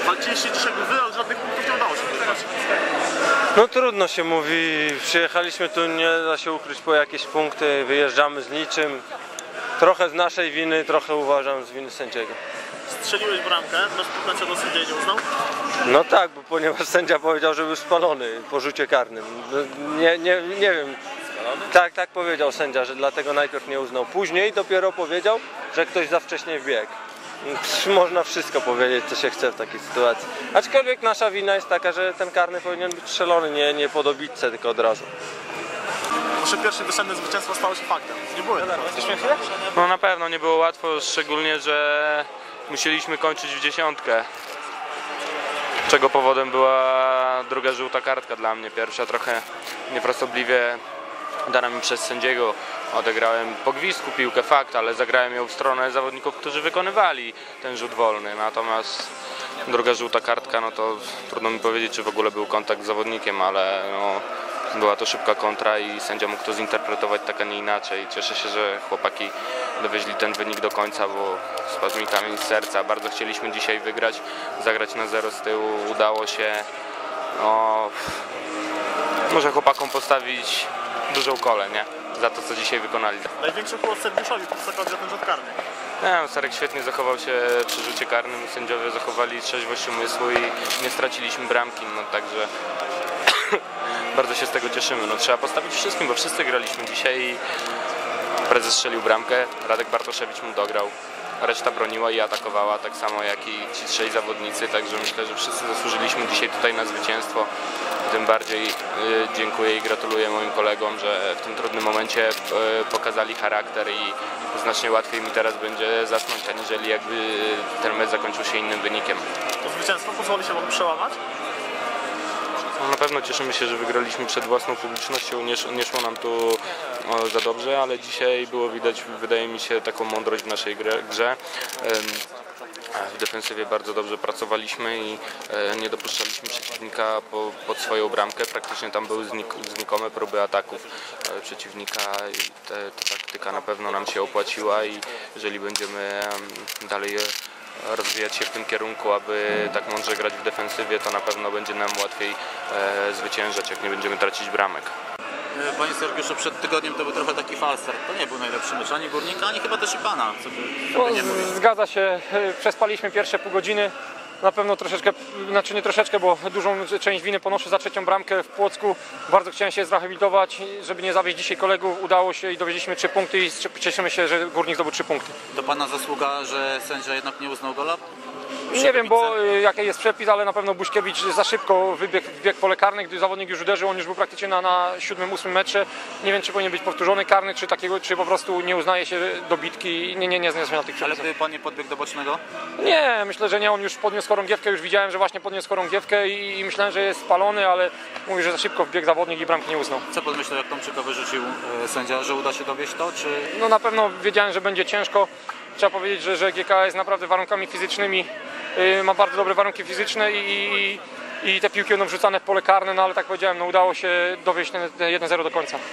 Walczyliście dzisiaj wy, ale żadnych punktów nie udało się wygrać. No trudno się mówi, przyjechaliśmy tu, nie da się ukryć, po jakieś punkty, wyjeżdżamy z niczym. Trochę z naszej winy, trochę uważam z winy sędziego. Strzeliłeś bramkę, bez puknięcia do sędziego nie uznał? No tak, bo ponieważ sędzia powiedział, że był spalony po rzucie karnym. Nie wiem. Spalony? Tak powiedział sędzia, że dlatego najpierw nie uznał. Później dopiero powiedział, że ktoś za wcześnie wbiegł. Można wszystko powiedzieć, co się chce w takiej sytuacji. Aczkolwiek nasza wina jest taka, że ten karny powinien być strzelony, nie po dobitce, tylko od razu. Wasze pierwsze wysenne zwycięstwo stało się faktem. Nie było chwilę? No na pewno nie było łatwo, szczególnie, że musieliśmy kończyć w dziesiątkę. Czego powodem była druga żółta kartka dla mnie. Pierwsza trochę niefrasobliwie dana mi przez sędziego. Odegrałem po gwizdku piłkę, fakt, ale zagrałem ją w stronę zawodników, którzy wykonywali ten rzut wolny. Natomiast druga żółta kartka, no to trudno mi powiedzieć, czy w ogóle był kontakt z zawodnikiem, ale no, była to szybka kontra i sędzia mógł to zinterpretować tak, a nie inaczej. Cieszę się, że chłopaki dowieźli ten wynik do końca, bo spadł mi kamień z serca. Bardzo chcieliśmy dzisiaj wygrać, zagrać na 0 z tyłu. Udało się. No, może chłopakom postawić dużą kolę, nie? Za to, co dzisiaj wykonali. Największy było Sergiuszowi pod zakład za ten rzut karny. Nie, Sarek świetnie zachował się przy rzucie karnym. Sędziowie zachowali trzeźwość umysłu i nie straciliśmy bramki. No, także bardzo się z tego cieszymy. No, trzeba postawić wszystkim, bo wszyscy graliśmy dzisiaj i prezes strzelił bramkę, Radek Bartoszewicz mu dograł. Reszta broniła i atakowała, tak samo jak i ci trzej zawodnicy, także myślę, że wszyscy zasłużyliśmy dzisiaj tutaj na zwycięstwo. Tym bardziej dziękuję i gratuluję moim kolegom, że w tym trudnym momencie pokazali charakter i znacznie łatwiej mi teraz będzie zasnąć, aniżeli jakby ten mecz zakończył się innym wynikiem. To zwycięstwo pozwoli się wam przełamać? No, na pewno cieszymy się, że wygraliśmy przed własną publicznością, nie szło nam tu za dobrze, ale dzisiaj było widać, wydaje mi się, taką mądrość w naszej grze. W defensywie bardzo dobrze pracowaliśmy i nie dopuszczaliśmy przeciwnika pod swoją bramkę. Praktycznie tam były znikome próby ataków przeciwnika i ta taktyka na pewno nam się opłaciła i jeżeli będziemy dalej rozwijać się w tym kierunku, aby tak mądrze grać w defensywie, to na pewno będzie nam łatwiej zwyciężać, jak nie będziemy tracić bramek. Panie Sergiuszu, przed tygodniem to był trochę taki falstart. To nie był najlepszy mecz ani Górnika, ani chyba też i Pana. Co by nie mówić. Zgadza się, przespaliśmy pierwsze pół godziny. Na pewno troszeczkę, znaczy nie troszeczkę, bo dużą część winy ponoszę za trzecią bramkę w Płocku. Bardzo chciałem się zrehabilitować, żeby nie zawieść dzisiaj kolegów. Udało się i dowieźliśmy 3 punkty i cieszymy się, że Górnik zdobył 3 punkty. To Pana zasługa, że sędzia jednak nie uznał gola? Nie wiem, bo jaki jest przepis, ale na pewno Buśkiewicz za szybko wbiegł w pole karne, gdy zawodnik już uderzył, on już był praktycznie na 7-8 metrze. Nie wiem, czy powinien być powtórzony karny, czy po prostu nie uznaje się dobitki. Nie zmienia tych przepisów. Ale by Pan nie podbiegł do bocznego? Nie, myślę, że nie, on już podniósł chorągiewkę, już widziałem, że właśnie podniósł chorągiewkę i myślałem, że jest spalony, ale mówi, że za szybko wbiegł zawodnik i bramki nie uznał. Co Pan myślał, jak Tomczyka wyrzucił sędzia, że uda się dowieść to, czy... No na pewno wiedziałem, że będzie ciężko. Trzeba powiedzieć, że GKS naprawdę warunkami fizycznymi ma bardzo dobre warunki fizyczne i te piłki będą wrzucane w pole karne, no ale tak powiedziałem, no udało się dowieść ten 1-0 do końca.